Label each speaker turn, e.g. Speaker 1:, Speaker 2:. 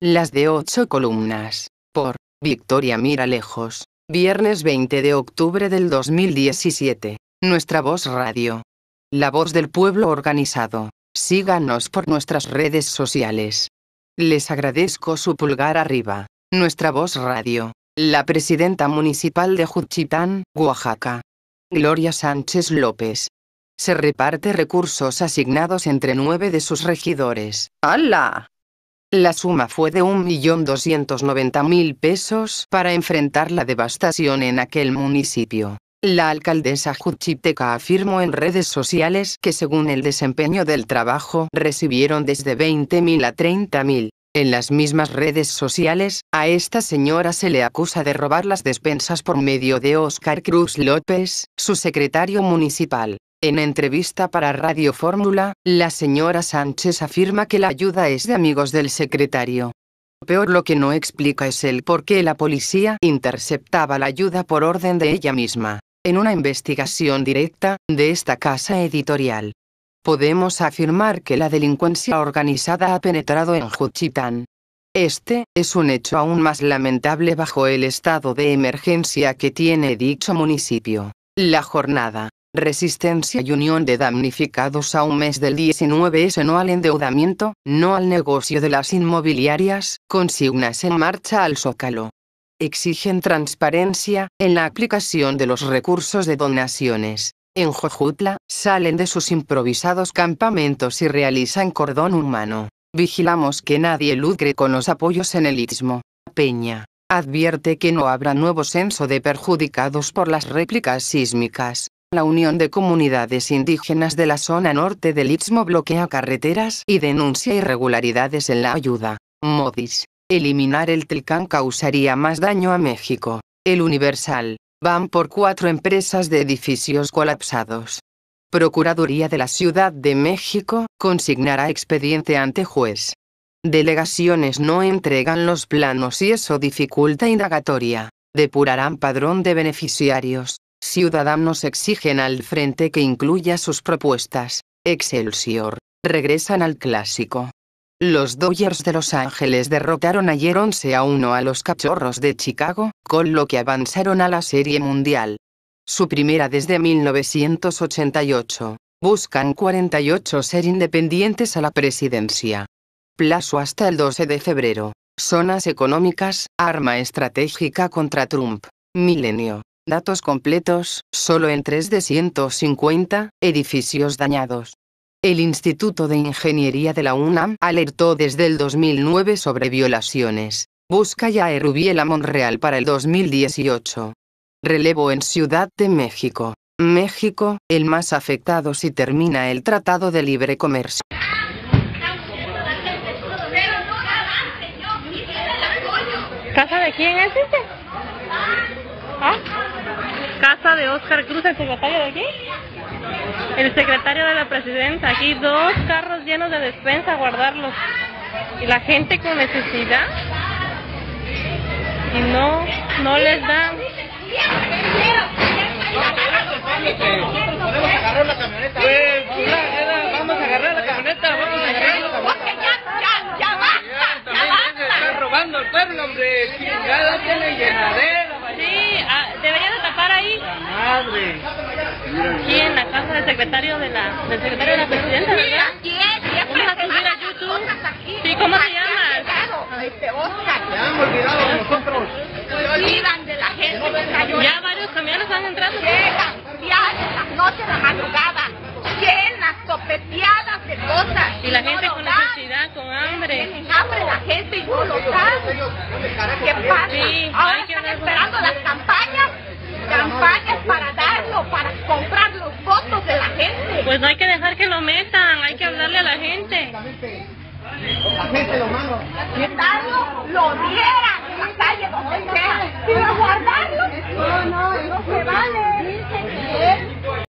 Speaker 1: Las de 8 columnas, por Victoria Miralejos, viernes 20 de octubre del 2017. Nuestra Voz Radio. La voz del pueblo organizado. Síganos por nuestras redes sociales. Les agradezco su pulgar arriba. Nuestra Voz Radio. La presidenta municipal de Juchitán, Oaxaca. Gloria Sánchez López. Se reparte recursos asignados entre 9 de sus regidores. ¡Hala! La suma fue de 1.290.000 pesos para enfrentar la devastación en aquel municipio. La alcaldesa juchiteca afirmó en redes sociales que según el desempeño del trabajo recibieron desde 20.000 a 30.000. En las mismas redes sociales, a esta señora se le acusa de robar las despensas por medio de Óscar Cruz López, su secretario municipal. En entrevista para Radio Fórmula, la señora Sánchez afirma que la ayuda es de amigos del secretario. Peor lo que no explica es el por qué la policía interceptaba la ayuda por orden de ella misma, en una investigación directa de esta casa editorial. Podemos afirmar que la delincuencia organizada ha penetrado en Juchitán. Este es un hecho aún más lamentable bajo el estado de emergencia que tiene dicho municipio. La jornada Resistencia y Unión de Damnificados a un mes del 19S no al endeudamiento, no al negocio de las inmobiliarias, consignas en marcha al Zócalo. Exigen transparencia en la aplicación de los recursos de donaciones. En Jojutla, salen de sus improvisados campamentos y realizan cordón humano. Vigilamos que nadie lucre con los apoyos en el Istmo. Peña advierte que no habrá nuevo censo de perjudicados por las réplicas sísmicas. La Unión de Comunidades Indígenas de la zona norte del Istmo bloquea carreteras y denuncia irregularidades en la ayuda. Modis. Eliminar el Telcán causaría más daño a México. El Universal. Van por 4 empresas de edificios colapsados. Procuraduría de la Ciudad de México consignará expediente ante juez. Delegaciones no entregan los planos y eso dificulta indagatoria. Depurarán padrón de beneficiarios. Ciudadanos exigen al frente que incluya sus propuestas. Excelsior. Regresan al clásico. Los Dodgers de Los Ángeles derrotaron ayer 11-1 a los Cachorros de Chicago, con lo que avanzaron a la Serie Mundial. Su primera desde 1988. Buscan 48 ser independientes a la presidencia. Plazo hasta el 12 de febrero. Zonas económicas, arma estratégica contra Trump. Milenio. Datos completos, solo en 3 de 150 edificios dañados. El Instituto de Ingeniería de la UNAM alertó desde el 2009 sobre violaciones. Busca ya a Rubiela Monreal para el 2018. Relevo en Ciudad de México. México, el más afectado si termina el Tratado de Libre Comercio.
Speaker 2: ¿Casa de quién es ese? ¿Ah? Casa de Óscar Cruz, el secretario de aquí. El secretario de la presidenta. Aquí 2 carros llenos de despensa a guardarlos. Y la gente con necesidad. Y no les dan.
Speaker 3: Podemos agarrar la camioneta. Vamos a agarrar la camioneta.
Speaker 4: Ya basta.
Speaker 3: También se está robando el pueblo, hombre. Chingada, tiene llenadera.
Speaker 2: Sí, debería de tapar ahí.
Speaker 3: Madre.
Speaker 2: Aquí en la casa del secretario de la presidenta, ¿verdad? Vamos a subir a YouTube. Sí, ¿cómo se llama?
Speaker 4: Oscar.
Speaker 3: Ya hemos olvidado de nosotros.
Speaker 4: Se olvidan de la gente.
Speaker 2: Ya varios camiones han entrado.
Speaker 4: Llegan diarias las noches, la madrugada, llenas, topeteadas de cosas.
Speaker 2: Y la gente con necesidad, con hambre.
Speaker 4: Tienen hambre la gente y no lo saben. ¿Qué pasa?
Speaker 2: Sí,
Speaker 4: Ahora
Speaker 2: hay que
Speaker 4: están
Speaker 2: dar
Speaker 4: esperando las campañas para darlo, para comprar los votos de la gente.
Speaker 2: Pues no hay que dejar que lo metan, hay que hablarle a la gente.
Speaker 3: La gente lo manda.
Speaker 4: Darlo, lo dieran en la calle donde sea. Pero guardarlo, no se vale.